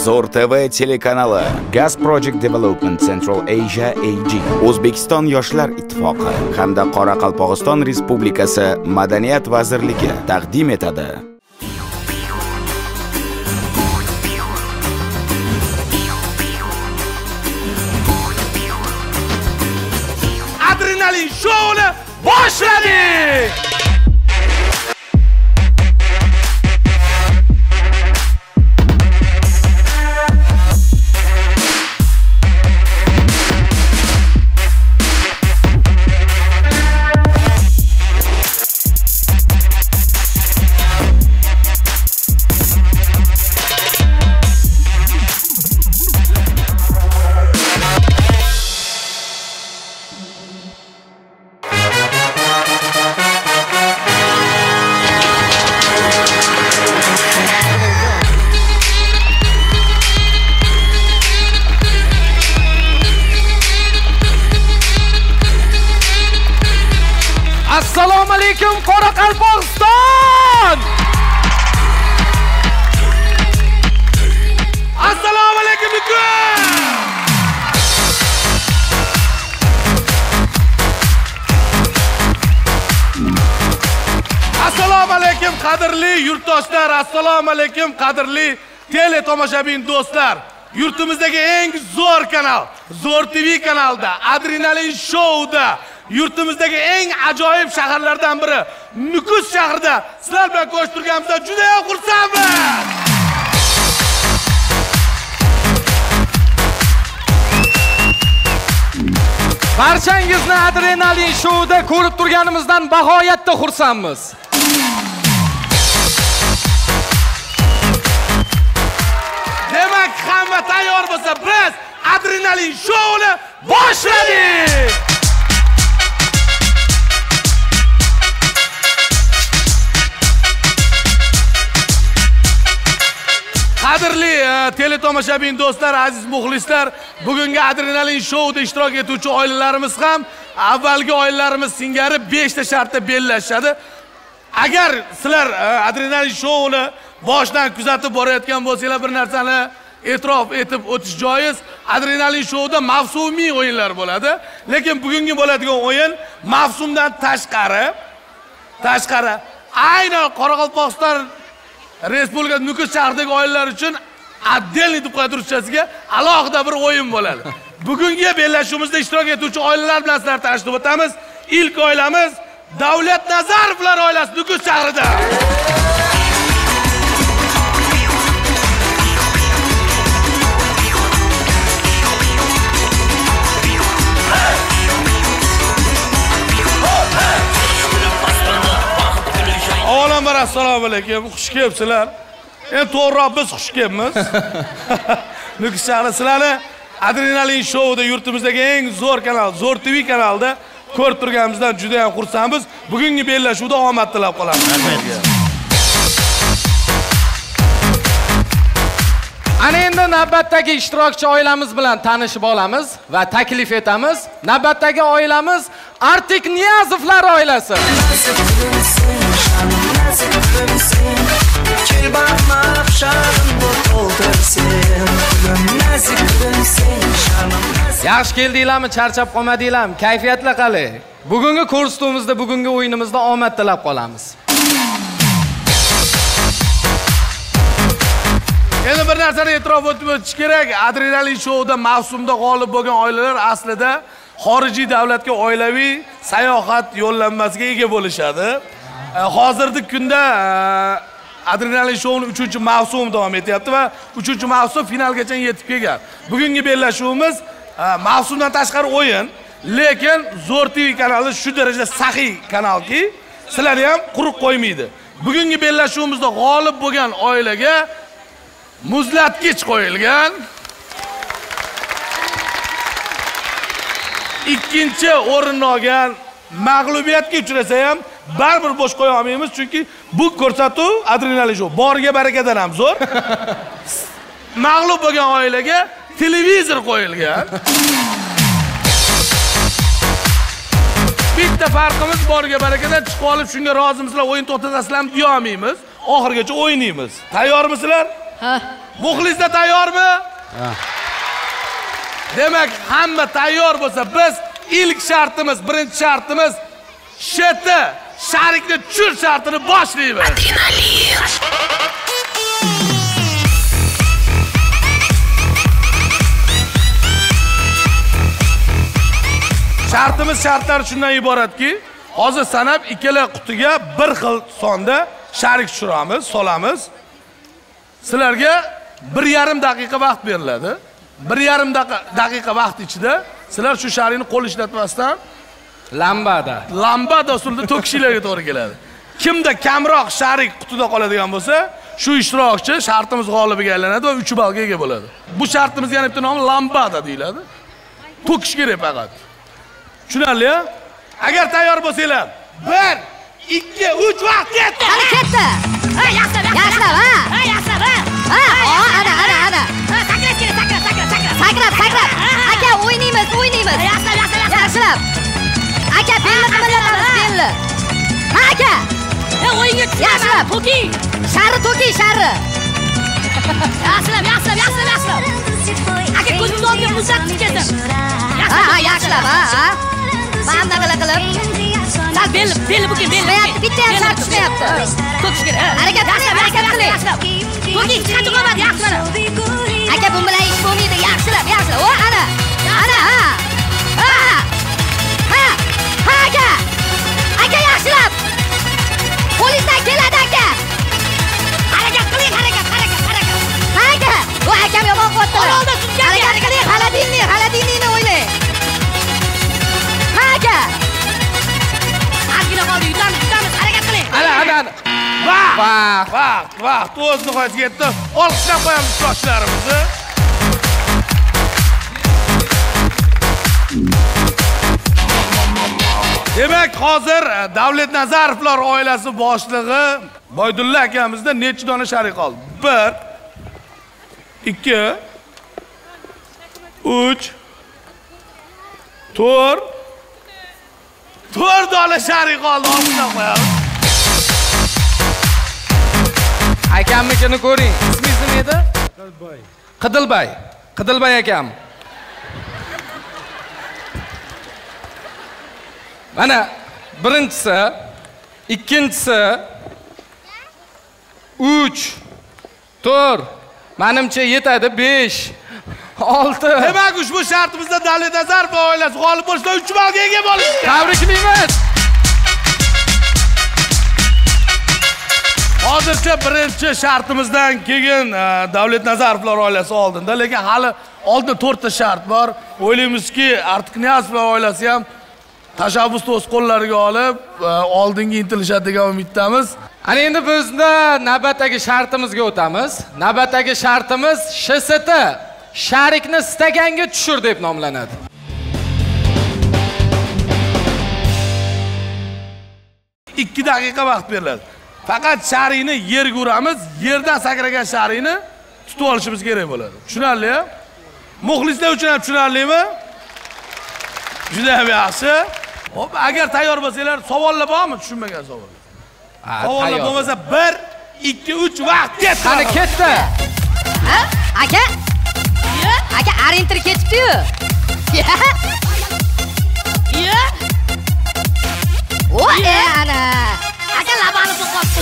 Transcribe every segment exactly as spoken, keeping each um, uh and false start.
Zo'r T V telekanali, Gas Project Development Central Asia A G, O'zbekiston Yoshlar Ittifoqi hamda Qoraqalpog'iston Respublikasi Madaniyat vazirligi taqdim etadi. Adrenalin show'ni boshladik! Assalomu alaykum Qoraqalpog'iston! Assalomu alaykum bugun! Assalomu alaykum qadrli yurtdoshlar, assalomu alaykum qadrli tele tomoshabin do'stlar. Yurtimizdagi eng zo'r kanal, Zo'r T V kanalida, Adrenalin show'da, yurtimizdagi eng ajoyib shaharlardan biri Nukus shahrida sizlar bilan ko'rishib turganimizda juda ham xursandman. Barchangizni Adrenalin show'da ko'rib turganimizdan bag'oyatda xursandmiz. Demak, hamma tayyor bo'lsa, biz Adrenalin show'ni boshladik. Qadrli tele tomoshabin do'stlar, aziz muxlislar, bugungi Adrenalin show'da ishtirok etuvchi oilalarimiz ham avvalgi oilalarimiz singari besh ta shartda bellashadi. Agar sizlar Adrenalin show'ni boshdan kuzatib borayotgan bo'lsanglar, bir narsani e'tirof etib o'tish joiz. Adrenalin show'da mavsumiy o'yinlar bo'ladi, lekin bugungi bo'ladigan o'yin mavsumdan tashqari, tashqari aynan Qoraqalpog'iston Respublika Nukus shahridagi oilalar uchun отдельный deb qo'ydirishasiga alohida bir o'yin bo'ladi. Bugungi bellashuvimizda ishtirok etuvchi oilalar bilan sizlar tanishtirib o'tamiz. Ilk oilamiz Davlat Nazarovlar oilasi Nukus shahrida. Avvalambor assalomu alaykum, xush kelibsizlar. Endi to'g'riroq biz xush kelibmiz. Nukus shahri sizlarni Adrenalin show'da yurtimizdagi eng zo'r kanal, Zo'r T V kanalida ko'rib turganimizdan juda ham xursandmiz. Bugungi bellashuvda omad tilab qolamiz. Rahmat. Ana endi navbatdagi ishtirokchi oilamiz bilan tanishib olamiz va taklif etamiz. Navbatdagi oilamiz Artik Niyazovlar oilasi. Yaxshi keldinglarmi, charchab qolmadinglarmi? Kayfiyatlar qalay? Bugungi ko'rsatuvimizda, bugungi o'yinimizda omad tilab qolamiz. Endi bir narsani e'tirof etib o'tish kerak. Adrenalin show'da mavsumda g'olib bo'lgan oilalar aslida xorijiy davlatga oilaviy sayohat yo'llanmasiga ega bo'lishadi. Hozirgi kunda Adrenalin show'ning uchinchi mavsumi davom etyapti va uchinchi mavsum finalgacha yetib kelgan. Bugungi bellashuvimiz mavsumdan tashqari o'yin, lekin Zo'r T V kanali shu darajada saxiy kanalki, sizlarni ham quruq qo'ymaydi. Bugungi bellashuvimizda g'olib bo'lgan oilaga muzlatgich qo'yilgan. Ikkinchi o'rinni olgan mag'lubiyatga uchrasa ham baribir bosh qo'ya olmaymiz, chunki bu ko'rsatuv Adrenalin show boriga barakadan ham zo'r. Mag'lub bo'lgan oilaga televizor qo'yilgan. Bitta farqimiz boriga barakadan chiqib olib shunga rozimisizlar, o'yin to'xtatasizlarmi deya olmaymiz. Oxirgacha o'ynaymiz. Tayyormisizlar? Ha. Muxlislar tayyormi? Ha. Demak, hamma tayyor bo'lsa, biz ilk shartimiz, birinchi shartimiz sheti sharikni tushir shartini boshlaymiz. Adrenalin. Shartimiz shartlar shundan iboratki, hozir sanab ikkala qutiga bir xil sonda sharik tushiramiz, solamiz. Sizlarga bir yarim daqiqa vaqt beriladi. bir yarim daqiqa vaqt ichida sizlar shu sharikni qo'l ishlatmasdan lambada, lambada usulida to'kishlarga to'g'ri keladi. Kimda kamroq sharik qutida qoladigan bo'lsa, shu ishtirokchi shartimiz g'olibiga aylanadi va uch ballga ega bo'ladi. Bu shartimizga yana bitta nomi lambada deyiladi. To'kish kerak faqat. Tushunarli? Agar tayyor bo'lsanglar, bir, ikki, uch vaqt ketdi. Qani ketdi. Ha, yaxshilab, yaxshilab, ha. Ha, yaxshilab, ha. Ha, ana, ana, ana. Ha, sakrab keling, sakrab, sakrab, sakrab. Sakrab, sakrab. Aka, o'ynaymiz, o'ynaymiz. Yaxshilab, yaxshilab, yaxshilab. Aka, belli qimirlatamiz, belli. Ha, aka. Ha, o'yinga tushamiz. To'ki. Sharri to'ki, sharri. Yaxshilab, yaxshilab, yaxshilab, yaxshilab. Aka, ko'zingizni oldiga muzat tikasiz. Ha, ha, yaxshilab, ha, ha. Mana qila qilib. Sal belli, belli bukin, belli. Mayapti, bitta ham shart tushmayapti. To'kish kerak. Harakat qiling, harakat qiling. To'ki, chiqadi qo'yadi, yaxshi mana. Aka, bu bilan ish bo'lmaydi, yaxshilab, yaxshilab. O, ana. Ana, ha. Ha. Ha. Ha, aka. Aka, yaxshilab. Qo'lingizdan keladi, aka. Harakat qiling, harakat, harakat, harakat. Ha, aka. Bu akam yomon qo'yibdi. Harakat qiling, xaladinni, xaladinni o'ylang. Ha, aka. Ozgina qoldi, yutamiz, yutamiz, harakat qiling. Ana, ana. Vaqt, vaqt, vaqt, vaqt. O'z nihoyasiga yetdi. Olqishlab qo'yamiz yoshlarimizni. Demak, hozir Davlat Nazarovlar oilasi boshlig'i Boydulla akamizda necha dona sharik qoldi? bir, ikki, uch, to'rt, to'rt dona sharik qoldi. Olqishlab qo'yamiz. Akamnikini ko'ring. Ismingiz nima edi? Qidilbay. Qidilbay. Qidilbay akam. Mana birinchisi, ikkinchisi, uch, to'rt, menimcha yetadi, besh, olti. Demak, ushbu shartimizda Davlat Nazarov oilasi g'olib bo'lishda uch ballga ega bo'lishdi. Tabriklaymiz. Hozircha birinchi shartimizdan keyin Davlat Nazarovlar oilasi oldinda, lekin hali oldinda to'rtta shart bor. O'ylaymizki, Artikniyazovlar oilasi ham tashabbusni o'z qo'llariga olib, oldinga intilishadi degan umiddamiz. Ana endi bizda navbatdagi shartimizga o'tamiz. Navbatdagi shartimiz Sh S T, sharikni staganga tushir deb nomlanadi. ikki daqiqa vaqt beriladi. Faqat sharikni yerga uramiz, yerdan sakragan sharikni tutib olishimiz kerak bo'ladi. Tushunarli-mi? Muxlislar uchun ham tushunarlimi? Juda ham yaxshi. Hop, agar tayyor bo'lsanglar, savollar bormi? Tushunmagan savol. Ha, savollar bo'lmasa bir, ikki, uch vaqt ketdi. Qani ketdi. Ha? Aka? Aka, arintir ketibdi-yu. Ya. O, e, ana. Aka labani to'qotdi.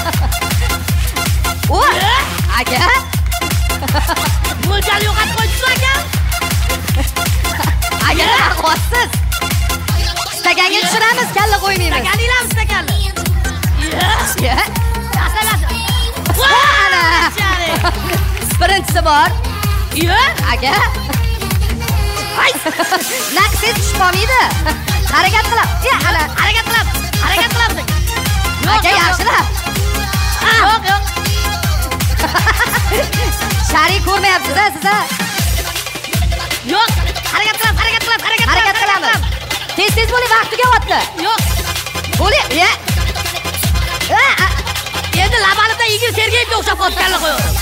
O, aka. Mo'ljal yo'qotib qo'ydingiz aka? Aka, qo'tsiz. Staganga tushiramiz, kalla qo'ymaymiz. Staganinglarmi staganni? Ya. Asalasi. Ana. Birinchisi bor. Ya, aka. Ay. Naqsiz tushmaydi. Harakat qilib. Ya, ana, harakat qilib. Harakat qilamiz. Aka, yaxshilab. Yo'q, yo'q. Sharik ko'rmayapsiz-a, siz-a? Yo'q, harakat qilamiz, harakat qilamiz, harakat qilamiz. Tez-tez bo'ling, vaqt tugyapti. Yo'q. Bo'ling, ya. Endi labanimda Igor Sergeyevga o'xshab qolib kalla qo'yaman.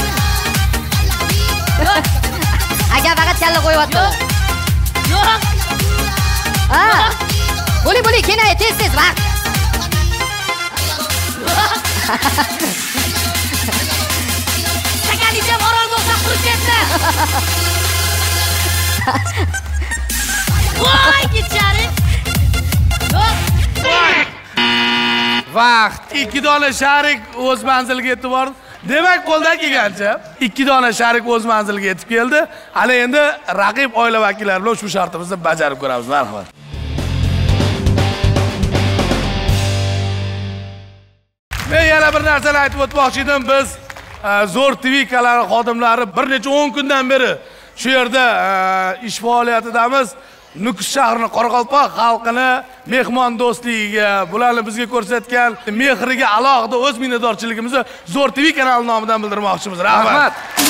Aka, faqat kalla qo'yapti. Yo'q. Ha. Bo'ling, bo'ling, kenay, tez-tez vaqt. Staganicha bor Voy ketchari. Vaqt. ikki dona sharik o'z manziliga yetib bordi. Demak, qo'ldan kelgancha ikki dona sharik o'z manziliga yetib keldi. Hali endi raqib oila vakillari bilan ushbu shartimizni bajarib ko'ramiz. Marhamat. Men yana bir narsani aytib o'tmoqchi edim. Biz Zo'r T V kanali xodimlari bir necha o'n kundan beri shu yerda ish faoliyatidamiz. Nukus shahrini, Qoraqalpoq xalqini mehmon do'stligiga, bularni bizga ko'rsatgan mehriga alohida o'z minnatdorchiligimizni Zo'r T V kanali nomidan bildirmoqchimiz. Rahmat.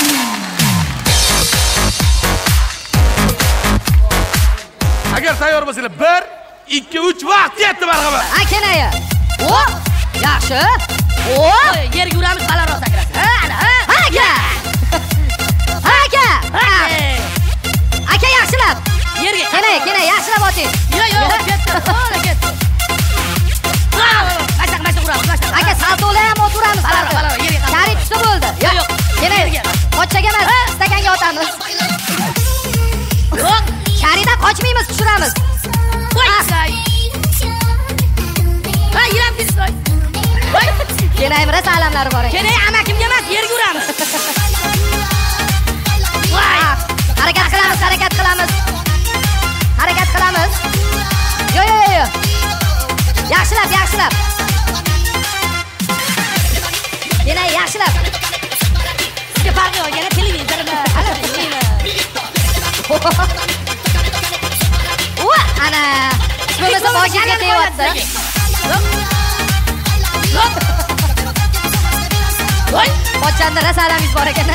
Agar tayyor bo'lsanglar, bir, ikki, uch vaqt yetdi, marhamat. Akanaya. O, yaxshi. O, yerga uramiz, balandroq sakrasiz. Ha, ana, ha, aka. Aka. Aka yaxshilab. Yerga. Kelay, kelay, yaxshilab oting. Yo, yo, ketdi. O'la ketdi. Mashaq, mashaq uramiz, mashaq. Aka, salto'lar ham o'tiramiz. Balandroq, balandroq, yerga. Sharik tushsa bo'ldi. Yo, yo'q. Kelay. Qochaga emas, stakanga otamiz. Yo'q. Sharikdan qochmaymiz, tushiramiz. Voy, say. Ha, yiram pisloy. Voy. Kelay, miras alamlari bor ekan. Kelay, amakimga emas, yerga uramiz. Voy. Harakat qilamiz, harakat qilamiz. Harakat qilamiz. Yo, yo, yo. Yaxshilab, yaxshilab. Yana yaxshilab. Sizga farqi yo'q, yana televizormi? Ana televizor. O, ana. Bo'lmasa boshingizga tegayapti. Yo'q. Voy. Qochanda rasalamingiz bor ekan.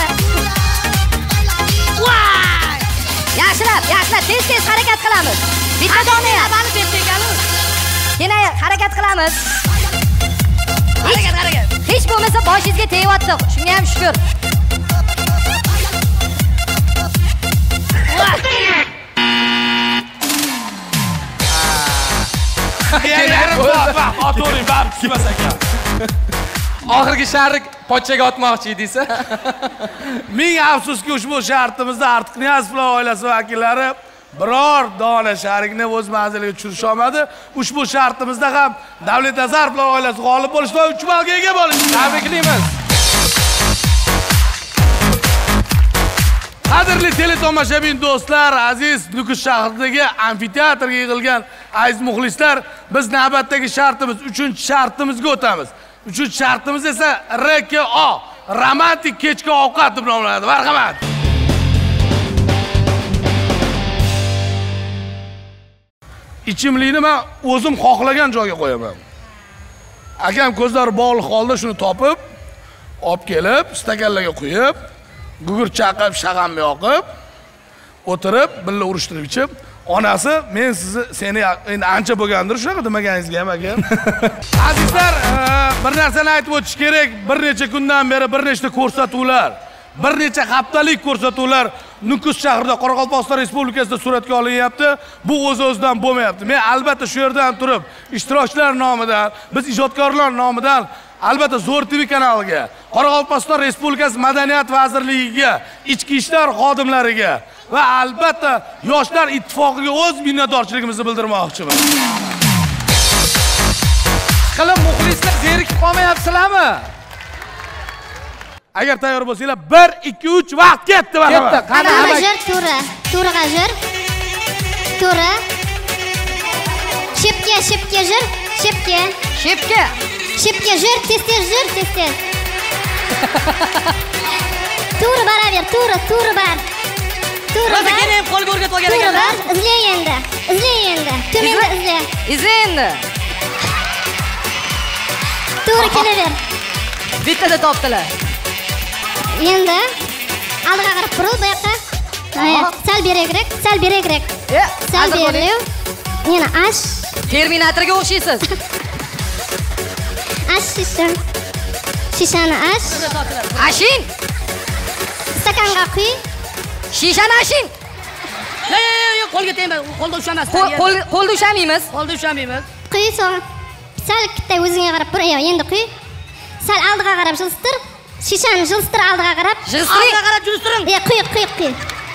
Voy. Yaxshilab, yaxshilab, tez-tez harakat qilamiz. Bitta dona ham Bani bersangiz. Yana harakat qilamiz. Harakat, harakat. Hech bo'lmasa boshingizga tegayapti. Shunga ham shukr. Yarim soat vaqt otoring, baribir tushmas ekan. Oxirgi sharik pochaga otmoqchi edingsa. Ming afsuski ushbu shartimizda Artiqniyazov oilasi vakillari biror dona sharikni o'z manziliga tushirish olmadi. Ushbu shartimizda ham Davlatnazarov oilasi g'olib bo'lishdi va uch balga ega bo'lishdi. Tabriklaymiz. Qadrli teletomoshabin do'stlar, aziz Nukus shahridagi amfiteatrga yig'ilgan aziz muxlislar, biz navbatdagi shartimiz, uchinchi shartimizga o'tamiz. Uchinchi shartimiz esa R K O, romantik kechki ovqat deb nomlanadi. Marhamat. Ichimlikni men o'zim xohlagan joyga qo'yaman. Akam ko'zlari bog'liq holda shuni topib, olib kelib, stakanlarga quyib, gugurt chaqib, shag'amni yoqib, o'tirib, birga urishtirib ichib, onasi men sizni seni endi ancha bo'lgandir shunaqa demaganingizga ham aka. Azizlar, bir narsani aytib o'tish kerak. Bir necha kundan beri bir nechta ko'rsatuvlar, bir necha haftalik ko'rsatuvlar Nukus shahrida, Qoraqalpog'iston Respublikasida suratga olinyapti. Bu o'z-o'zidan bo'lmayapti. Men albatta shu yerdan turib, ishtirokchilar nomidan, biz ijodkorlar nomidan albatta Zo'r T V kanaliga, Qoraqalpog'iston Respublikasi Madaniyat vazirligiga, ichki ishlar xodimlariga va albatta Yoshlar ittifoqiga o'z minnatdorchiligimizni bildirmoqchiman. Qilib muxlislar zerikib qolmayapsizlarmi? Agar tayyor bo'lsanglar, bir, ikki, uch vaqt ketdi, marhamat. Ketdi. Qani G'ajir, to'ra, to'ra g'ajir. To'ra. Shipka, shipka jir, shipka. Shipka. Shipka jir, tez-tez jir, tez-tez. To'ra baraver, to'ra, to'ra bar. To'ra bar. O'zi ham qo'lga o'rgatib olgan To'ra ekanlar. bar, izlay endi. Izlay endi. To'menda izlay. Izlay endi. To'ra kelaver. Bittada topdilar. Endi aldiga qarab buril, bu yoqqa. Mana sal berakroq, sal berakroq. E, Sal berakroq. Yana ash. Terminatorga o'xshaysiz. Ash shisha. Shishani ash. Ashin. Stakanga quy. Shishani ashin. Yo'q, yo'q, yo'q, qo'lga tegma, qo'lda ushlamasdan. Qo'l qo'lda ushamaymiz. Qo'lda ushlamaymiz. Quy so'ng. Sal bitta o'zingga qarab bur, endi quy. Sal aldiga qarab jilstir. Shishani jilstir oldiga qarab. Oldiga qarab jilstiring. E, quy, quy, quy.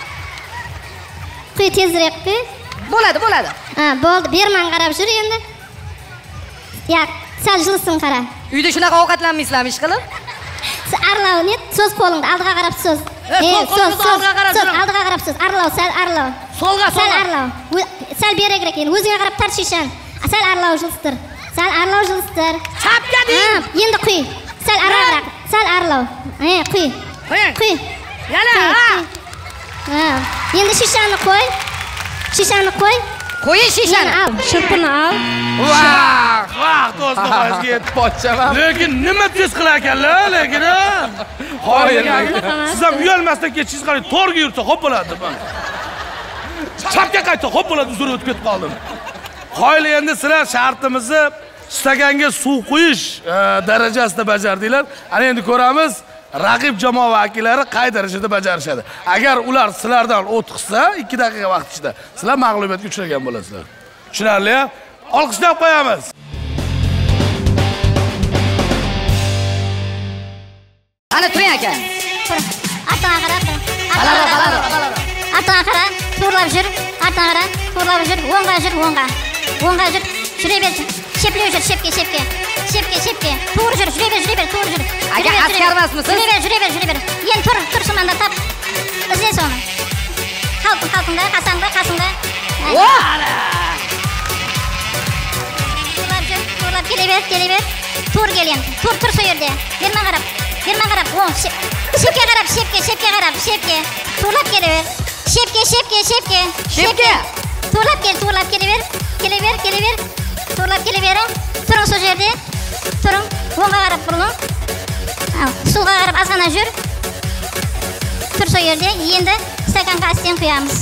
Quy tezroq quy. Bo'ladi, bo'ladi. Ha, bo'ldi. Berman qarab yur endi. Yo'q, sal jilsin qara. Uyda shunaqa ovqatlanmaysizlarmi ish qilib? Siz arlovni so'z qo'lingda oldiga qarab so'z. E, so'z, so'z, oldiga qarab so'z, oldiga qarab so'z. Arlov, sal arlov. So'lga, sal so'lga. arlov. Sal beragrak endi. O'zingga qarab tart shishan. Sal arlov jilstir. Sal arlov jilstir. Chapga deng. Ha, endi quy. Sal arlov. Sal arlov. Ha, quy. Quy. Yana, ha. Ha. Endi shishani qo'y. Shishani qo'y. Qo'ying shishani. Al, shirpini al. Vah, vah, do'stlar, qo'yishga yetib pochchaman. Lekin nima tez qilar ekanlar, lekin ha? Qo'ying. Siz ham uyalmasdan ketishingiz qarang, to'rga yursa xo'p bo'ladi deb. Chapga qaytsa xo'p bo'ladi, uzr o'tib ketib qoldim. Qo'yli endi sizlar shartimizni stakanga suv quyish darajasida bajardinglar. Ana endi ko'ramiz, raqib jamoa vakillari qay darajada bajarishadi. Agar ular sizlardan o'tqizsa, ikki daqiqa vaqt ichida sizlar mag'lubiyatga uchragan bo'lasizlar. Tushunarli? Olqishlab qo'yamiz. Ana turing aka. Arqaga qarab. Balandroq, balandroq, balandroq. Arqaga qarab, to'g'rilab yur. Arqaga qarab, to'g'rilab yur. O'ngga yur, o'ngga. O'ngga yur. Shuraver. Shepli yur, shepga, shepga. Shepga, shepga. To'g'ri yur, shuraver, shuraver, to'g'ri yur. Aka askar emasmisiz? Shuraver, shuraver, shuraver. Endi tur, tur shimanda tap. Izlaysan uni. Xalq, xalqingda, qasamda, qasamda. To'g'rilab yur, to'g'rilab kelaver, kelaver. To'g'ri kel endi. Tur, tur shu yerda. Berma qarab. Berma qarab. O'ng, shepga qarab, shepga, shepga qarab, shepga. To'g'rilab kelaver. Shepga, shepga, shepga. Shepga. To'g'rilab kel, to'g'rilab kelaver. Kelaver, kelaver. To'g'rilab kelavering. Turing shu yerda. Turing. O'ngga qarab burilin. Suvga qarab ozgina yur. Tur shu yerda. Endi stakanga astin quyamiz.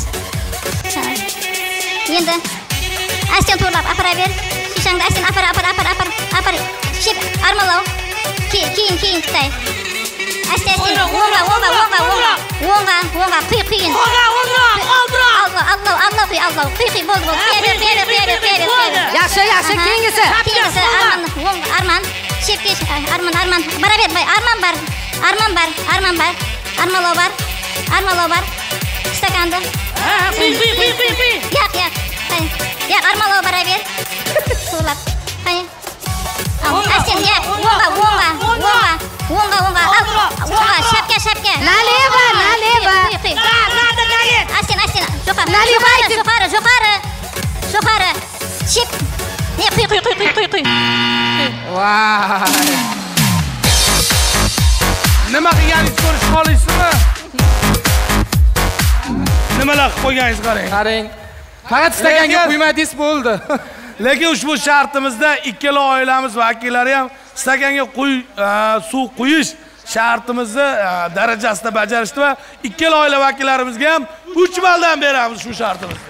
Endi astin to'g'rilab aparaver. Shishangda astin apar, apar, apar, apar, apar. Shep armalov. Keyin, keyin, keyin tutay. Asta, asta. O'ngga, o'ngga, o'ngga, o'ngga. O'ngga, o'ngga, quy, quy. O'ngga, o'ngga, o'ngga. Allah, Allah, Allah, quy, Allah. Quy, quy, bo'l, bo'l. Ber, ber, ber, ber, ber, ber. Yaxshi, yaxshi, keyingisi. Keyingisi Arman, o'ng, Arman. Shepga, Arman, Arman. Baraver, bay. Arman bar. Arman bar, Arman bar. Armalov bar. Armalov bar. Stakanda. Ha, quy, quy, quy, quy, quy. Yo'q, yo'q. Qani. Yo'q, Armalov baraver. To'lab. Qani. Astin, yo'q. O'ngga, o'ngga, o'ngga. O'ngga, o'ngga. O'ngga, shapka, shapka. Naleva, naleva. Ha, nada, nagi. Astin, astin. Jo'qari. Jo'qari, jo'qari, jo'qari. Jo'qari. Shep. Ne, quy, quy, quy, quy, quy. Vay. Nima qilganingizni ko'rishni xohlaysizmi? Nimalar qilib qo'yganingizni qarang. Qarang. Faqat stakanga quymadingiz bo'ldi. Lekin ushbu shartimizda ikkala oilamiz vakillari ham stakanga quy suv quyish shartimizni darajasida bajarishdi va ikkala oila vakillarimizga ham uch balldan beramiz shu shartimizni.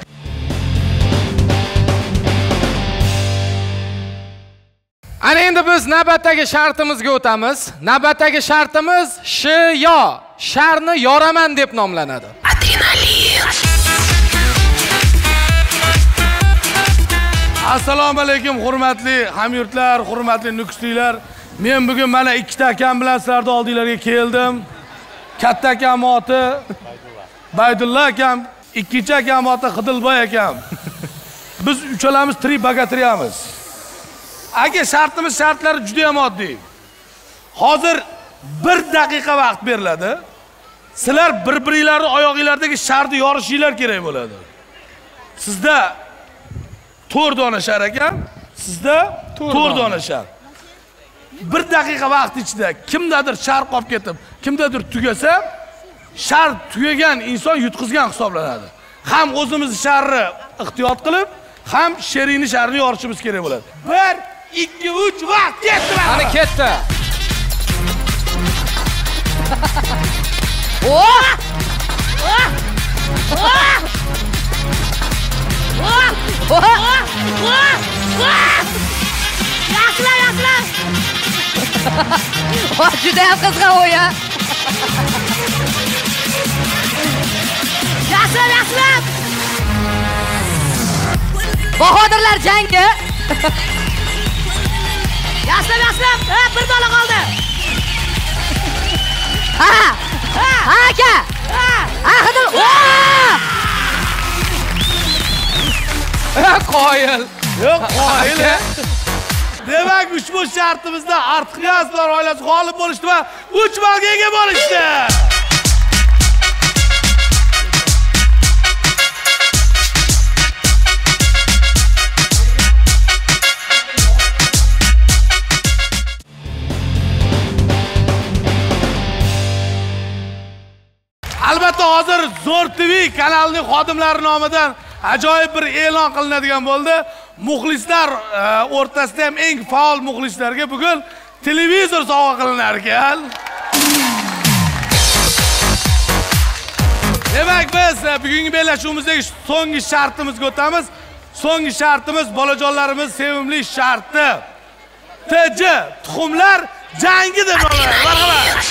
Ana endi biz navbatdagi shartimizga o'tamiz. Navbatdagi shartimiz sh yo, sharni yoraman deb nomlanadi. Adrenalin. Assalomu alaykum hurmatli hamyurtlar, hurmatli nukusliklar. Men bugun mana ikkita akam bilan sizlarning oldinglarga keldim. Katta akam oti Baydulla akam, ikkinchi akam oti Xidilboy akam. Biz uchalamiz tri bagatriyamiz. Aka shartimiz shartlari juda ham oddiy. Hozir bir daqiqa vaqt beriladi. Sizlar bir-biringlarning oyog'inglardagi sharni yorishinglar kerak bo'ladi. Sizda to'rt dona shar ekan, sizda to'rt dona shar. Bir daqiqa vaqt ichida kimdadir shar qolib ketib, kimdadir tugasa, shar tugagan inson yutqizgan hisoblanadi. Ham o'zimiz sharni ehtiyot qilib, ham sheringni sharni yorishimiz kerak bo'ladi. bir, ikki, uch vaqt ketdi. Qani ketdi. Oh! Oh! Oh! Yaxshilar, yaxshilar. O, juda ham qizg'in o'yin. Yaxshilar, yaxshilar. Bahodirlar jangi. Yaxshilar, yaxshilar. Ha, bir bola qoldi. Ha! Ha, aka! Ha, Xidil. Qoyil. Yo'q, qoyil. Demak, ushbu shartimizda Artiqniyazovlar oilasi g'olib bo'lishdi va uch ballga ega bo'lishdi. Albatta hozir Zo'r T V kanalining xodimlari nomidan ajoyib bir e'lon qilinadigan bo'ldi. Muxlislar o'rtasida ham eng faol muxlislarga bugun televizor sovg'a qilinar ekan. Demak, biz bugungi bellashuvimizdagi so'nggi shartimizga o'tamiz. So'nggi shartimiz bolajonlarimiz sevimli sharti. T J tuxumlar jangi deb nomlanadi. Marhamat.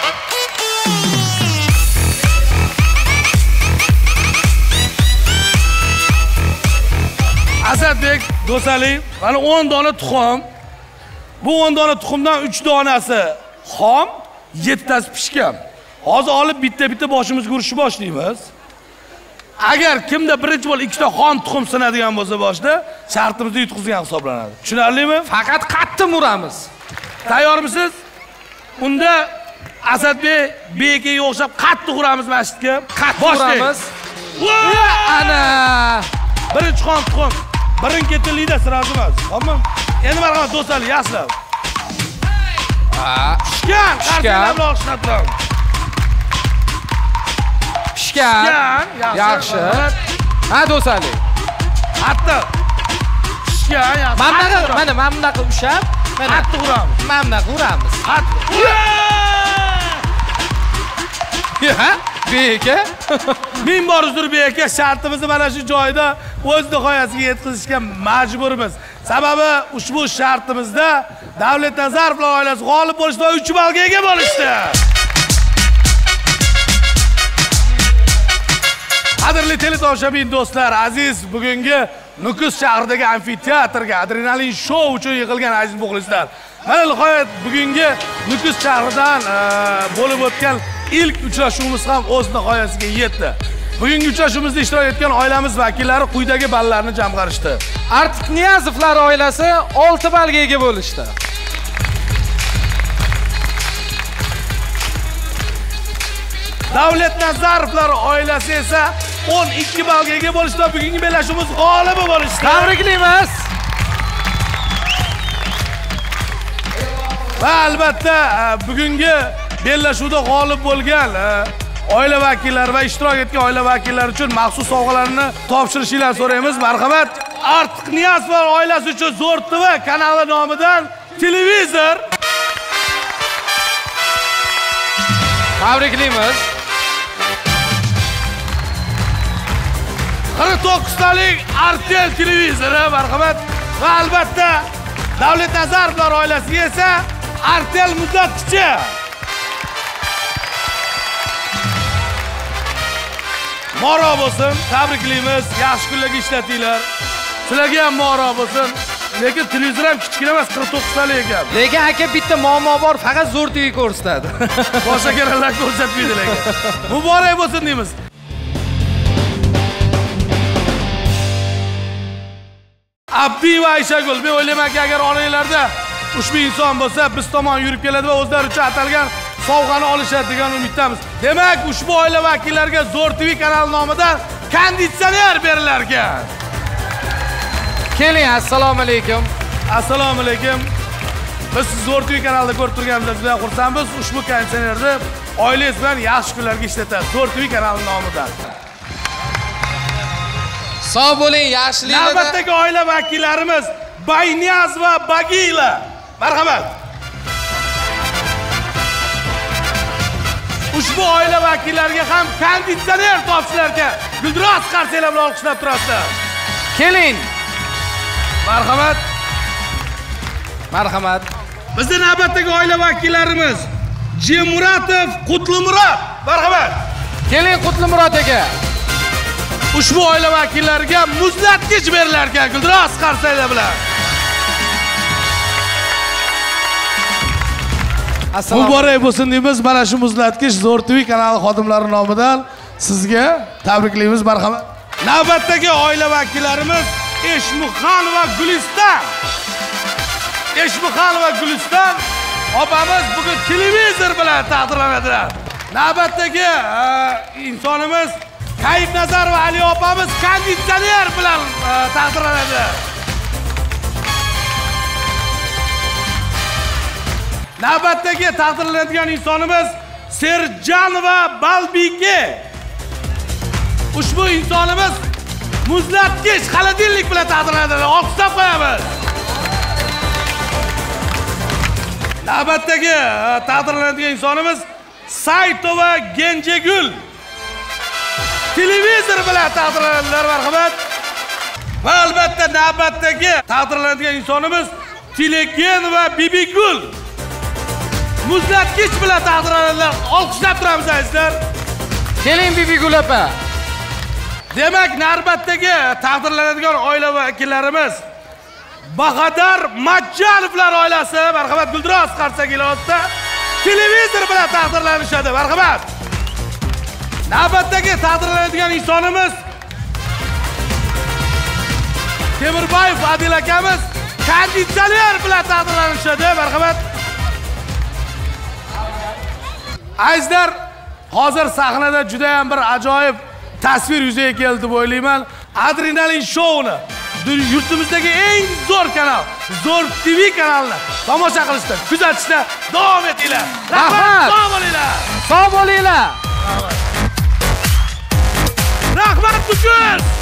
Asadbek, Do'sali, mana o'n dona tuxum. Bu o'n dona tuxumdan uch donasi xom, yettasi pishgan. Hozir olib bitta-bitta boshimizga urishni boshlaymiz. Agar kimda birinchi bo'lib ikkita xom tuxum sinadigan bo'lsa boshda, shartimizni yutqizgan hisoblanadi. Tushunarlimi? Faqat qattiq uramiz. Tayyormisiz? Unda Asadbek bekiga o'xshab qattiq uramiz masjidga. Qattiq uramiz. Ana! Birinchi xom tuxum. Birin ketilida sirasi emas. Tamam. Endi marhamat do'stlar, yaxshilab. Ha, pishgan, qarsalar bilan olishnadim. Pishgan. Yaxshi. Ha, Do'sali. Hatto pishgan, yaxshi. Mana mana mana bunaqa ushab, mana qattiq uramiz. Mana bunaqa uramiz. Qattiq. Ha? Beka. Ming bor uzr beka, shartimizni mana shu joyda o'z nihoyasiga yetkazishga majburmiz. Sababi ushbu shartimizda Davlatnazarovlar oilasi g'olib bo'lishdi va uch ballga ega bo'lishdi. Qadrli teletomoshabin do'stlar, aziz bugungi Nukus shahridagi amfiteatrga adrenalin show uchun yig'ilgan aziz muxlislar. Mana nihoyat bugungi Nukus shahridan bo'lib o'tgan ilk uchrashuvimiz ham o'z nihoyasiga yetdi. Bugungi uchrashuvimizda ishtirok etgan oilamiz vakillari quyidagi ballarni jamg'arishdi. Artiqniyazovlar oilasi olti ballga ega bo'lishdi. Davlatnazarovlar oilasi esa o'n ikki ballga ega bo'lishdi va bugungi bellashuvimiz g'olibi bo'lishdi. Tabriklaymiz. Va albatta bugungi bellashuvda g'olib bo'lgan oila vakillari va ishtirok etgan oila vakillari uchun maxsus sovg'alarni topshirishinglarni so'raymiz. Marhamat. Artiqniyazovlar oilasi uchun Zo'r T V kanali nomidan televizor. Tabriklaymiz. qirq to'qqiztalik Artel televizori, marhamat. Va albatta Davlatnazarovlar oilasiga esa Artel muzlatgichi. Moro bo'lsin, tabriklaymiz. Yaxshi kunlarga ishlatinglar. Sizlarga ham moro bo'lsin. Lekin televizor ham kichkina emas, qirq to'qqiztalik ekan. Lekin aka bitta muammo bor, faqat Zo'r T V ko'rsatadi. Boshqa kanallar ko'rsatmaydi lekin. Muborak bo'lsin deymiz. Abdi va Aishagul, men o'ylaymanki, agar oranglarda ushbu inson bo'lsa, biz tomon yurib keladi va o'zlari uchun atalgan sovg'ani olishadi degan umiddamiz. Demak, ushbu oila vakillariga Zo'r T V kanali nomidan konditsioner berilar ekan. Keling, assalomu alaykum. Assalomu alaykum. Biz Zo'r T V kanalida ko'rib turganimizdan juda xursandmiz. Ushbu konditsionerni oilangiz bilan yaxshi kunlarga ishlatasiz. Zo'r T V kanali nomidan. Sog' bo'ling, yaxshiliklar. Navbatdagi oila vakillarimiz Bayniyaz va Bagila. Marhamat. Ushbu oila vakillariga ham konditsioner topshilar ekan. Guldiroz qarsaklar bilan olqishlab turasizlar. Keling. Marhamat. Marhamat. Bizning navbatdagi oila vakillarimiz Jemuratov Qutlumurod. Marhamat. Keling Qutlumurod aka. Ushbu oila vakillariga muzlatgich berilar ekan, guldiroz qarsaklar bilan. Assalomu muborak bo'lsin deymiz. Mana shu muzlatgich Zo'r T V kanali xodimlari nomidan sizga tabriklaymiz, marhamat. Navbatdagi oila vakillarimiz Eshmuxon va Guliston. Eshmuxon va Guliston opamiz bugun televizor bilan taqdirlanadilar. Navbatdagi insonimiz Kayfnazar va Ali opamiz konditsioner bilan taqdirlanadi. Navbatdagi taqdirlanadigan insonimiz Serjan va Balbike. Ushbu insonimiz muzlatgich, xolodilnik bilan taqdirlanadi. Olqishlab qo'yamiz. Navbatdagi taqdirlanadigan insonimiz Sayto va Genjegul. Televizor bilan taqdirlanadilar, marhamat. Va albatta navbatdagi taqdirlanadigan insonimiz Tilegen va Bibigul. Muzlatgich bilan taqdirlanadilar. Olqishlab turamiz azizlar. Keling Bibigul opa. Demak, navbatdagi taqdirlanadigan oila vakillarimiz Bahodar Majjanovlar oilasi, marhamat, Guldiroz Qarsakilotda televizor bilan taqdirlanishadi, marhamat. Navbatdagi taqdirlanadigan insonimiz Temirbayev Adil akamiz konditsioner bilan taqdirlanishadi, marhamat. Azizlar, hozir sahnada juda ham bir ajoyib tasvir yuzaga keldi deb o'ylayman. Adrenalin showni yurtimizdagi eng zo'r kanal Zo'r T V kanalini tomosha qilishda, kuzatishda davom etinglar. Rahmat, sog' bo'linglar. Sog' bo'linglar. Rahmat bugun.